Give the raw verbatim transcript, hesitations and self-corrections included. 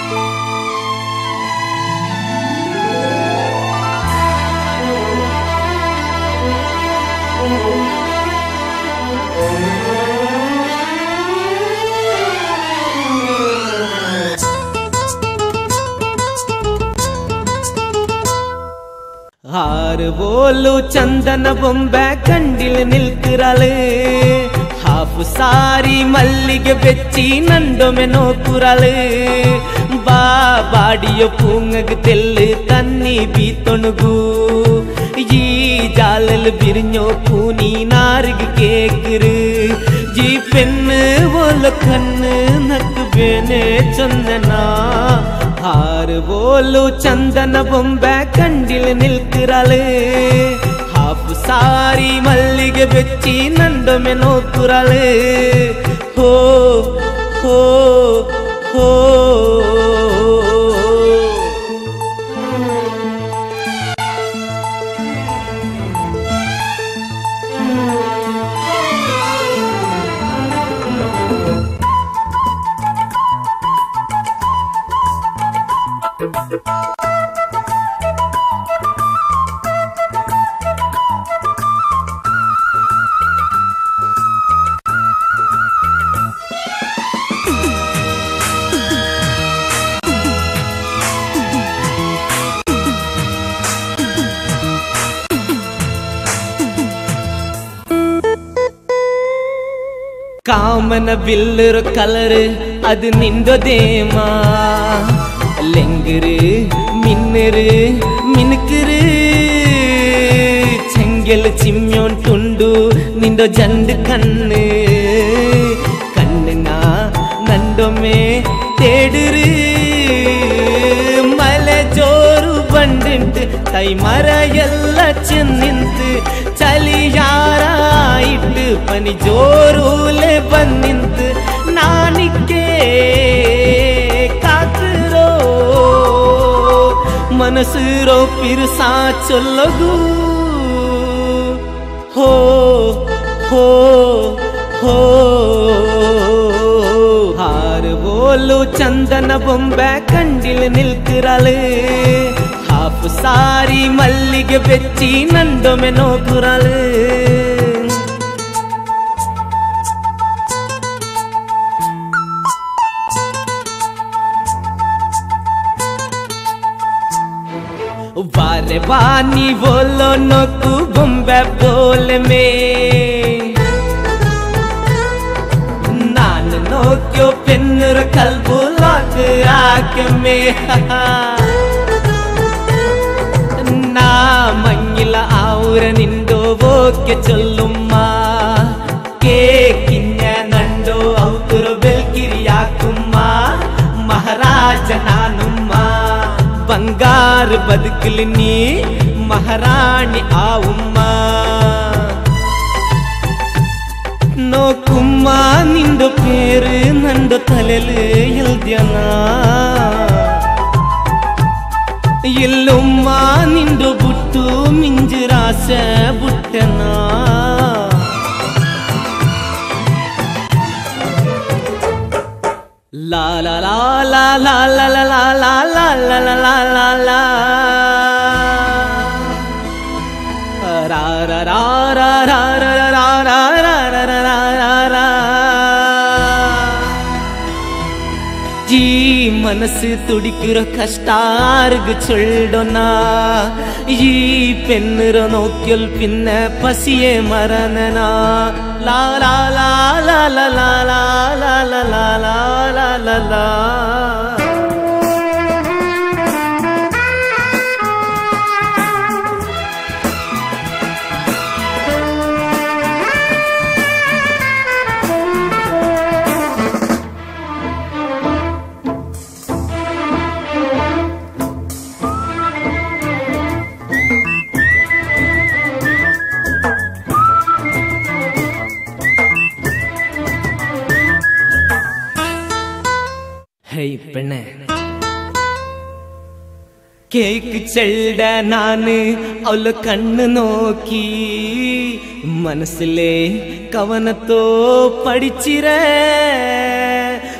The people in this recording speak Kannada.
ஆறு போலு சந்தன பொம்பை கண்டில் நிற்கிறாளு ಹಾಫ್ ಸಾರಿ ಮಲ್ಲಿಗೆ ಬೆಚ್ಚಿ ನಂಡೊಮ್ಮೆ ನೋಕುರಾಳು ಬಾ ಬಾಡಿಯೋ ಪೂಂಗಗ್ ತೆಲ್ಲು ತನ್ನಿ ಬೀತೊಣಗು ಈ ಜಾಲಲ್ ಬಿರ್ഞ്ഞೋ ಪೂನಿ ನಾರ್ಗ್ ಕೇಕರು ಜಿ ಪೆನ್ನು ಓಲ ಕಣ್ಣು ನಕ್ಕು ಬೇನೆ ಚಂದನ ಹಾರು ಬೋಲು ಚಂದನ ಬೊಂಬೆ ಕಂಡಿಲ್ ನಿಲ್ಕುರಾಳು ಹಾಫ್ ಸಾರಿ ಮಲ್ಲಿಗೆ ಬೆಚ್ಚಿ ನಂಡೊಮ್ಮೆ ನೋಕುರಾಳು ಹೋ ಹೋ ಹೋ ಕಾಮನ ಬಿಲ್ಲರ ಕಲರ್ ಅದು ನಿಂದೋದೇಮಾ ಲೆಂಗರು ಮಿನ್ನರು ಮಿನುಕರು ಚೆಂಗೆಲ್ ಚಿಮ್ಯೋಂಟುಂಡು ನಿಂದೋ ಜಂಡು ಕಣ್ಣು ಕಣ್ಣುನ ನಂಡೊಮ್ಮೆ ತೇಡುರು ಮಲೆ ಜೋರು ಬಂಡುಂಟು ತೈ ಮರ ಎಲ್ಲ ಚೆನ್ನಿಂತು ಚಲಿ ಯಾರ ಇಟ್ಟು ಪನಿ ಜೋರೂಲೆ ಬಂದಿಂತು ನಾನಿಕ್ಕೆ ಕಾಕರೋ ಮನಸ್ಸುರೋ ಪಿರುಸಾ ಚೊಲ್ಲಗು ಹೋ ಹೋ ಹೋ ಹಾರು ಬೋಲು ಚಂದನ ಬೊಂಬೆ ಕಂಡಿಲ್ ನಿಲ್ಕುರಾಳು ಹಾಫ್ ಸಾರಿ ಮಲ್ಲಿಗೆ ಬೆಚ್ಚಿ ನಂಡೊಮ್ಮೆ ನೋಕುರಾಳು बारे बानी बोलो नोकु बॉम्बे बोले में नान नोक्यो पेन्नर कल्बु लाक आके में ना मंगिला आउर निंदो वोके चोल्लुम्मा के किन्या नंडो औतुरो बेल्किरियाकुम्मा महाराज नानुम्मा ಬಂಗಾರ ಬದುಕಲಿ ನೀ ಮಹಾರಾಣಿ ಆವುಮ್ಮ ನೋಕುಮ್ಮ ನಿಂದು ಪೇರು ನಂದು ತಲೆಲು ಎಲ್ದ್ಯನ ಇಲ್ಲುಮ್ಮ ನಿಂದು ಬುಟ್ಟು ಮಿಂಜುರಾಸ ಬುಟ್ಟನ La la la la la la la la la la la la la la la ra ra ra ra ra ra ra ra ra ra ra ra ra जी मनसु तुडिकिरो कष्टार्गु चोल्डोना ಈ ಪೆನ್ನರ ನೋಕ್ಯಲ್ ಪಿನ್ನ ಪಸಿಯೇ ಮರನನ ಲಾ ಲಾ ಲಾ ಲಾ ಲಾ ಲಾ ಲಾ ಲಾ ಲಾ ಲಾ ಲಾ ಲಾ ಲಾ പെണ്ണെ കേക്ക് ചെൽഡ നാന് അവള് കണ്ണു നോക്കി മനസ്സിലെ കവനത്തോ പഠിച്ചിര